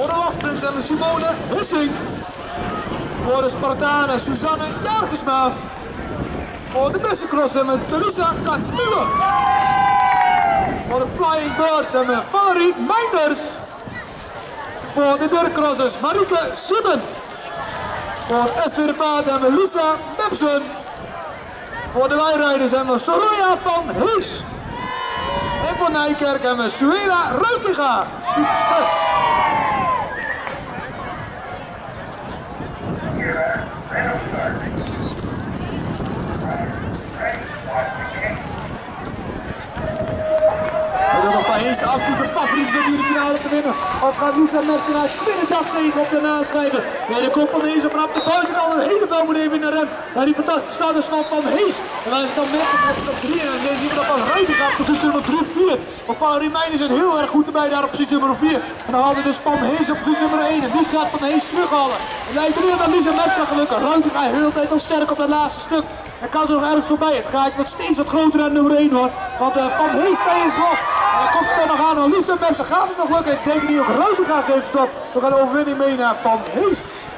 Voor de lachprins hebben we Simone Hissink. Voor de Spartanen Suzanne Jaargesma. Voor de beste cross hebben we Teresa Katule. Voor de Flying Birds hebben we Valerie Meinders. Voor de dercrossers Marieke Simmen. Voor SW de Paard hebben we Lisa Bepsen. Voor de wijrijders hebben we Soraya van Hees. En voor Nijkerk hebben we Suela Ruitiga. Succes! Van Hees de afkoeper favoriet is om hier de finale te winnen. Of gaat Lisa Mertsen uit 20 dagzegen op de naschrijven. Nee, de kop van Hees vanaf de buitenkant. Een hele bel moet even in de rem. Naar die fantastische starters van Hees. En wij dan merken dat op 3 en dan zien we dat Van Ruitiga op positie nummer 3-4. Maar Valerie Meijers zijn heel erg goed erbij daar op positie nummer 4. En dan haalde dus Van Hees op positie nummer 1. En wie gaat Van Hees terughalen? En lijkt er dat Lisa Mertsen gelukkig. Ruitiga heel de tijd nog sterk op dat laatste stuk. En kan ze nog ergens voorbij. Het gaatje wordt steeds wat groter dan nummer 1 hoor. Want Van Hees is los. En dan komt ze er nog aan. Lisa Mertsen gaat het nog lukken. Ik denk dat hij ook Ruitiga geeft stop. We gaan de overwinning mee naar Van Hees.